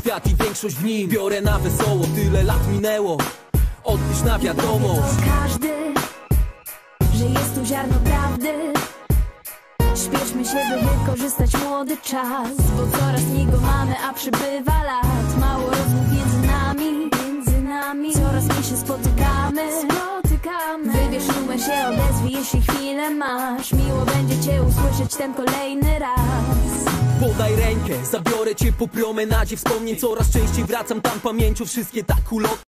świat i większość w nim biorę na wesoło. Tyle lat minęło, odpisz na wiadomość. Każdy, że jest tu ziarno prawdy. Śpieszmy się, by wykorzystać młody czas, bo coraz mniej go mamy, a przybywa lat. Mało rozmów między nami, coraz mniej się spotykamy. Wybierz numer, się odezwij, jeśli chwilę masz. Miło będzie cię usłyszeć ten kolejny raz. Podaj rękę, zabiorę cię po promenadzie wspomnień. Coraz częściej wracam tam pamięcią, wszystkie tak ulotne.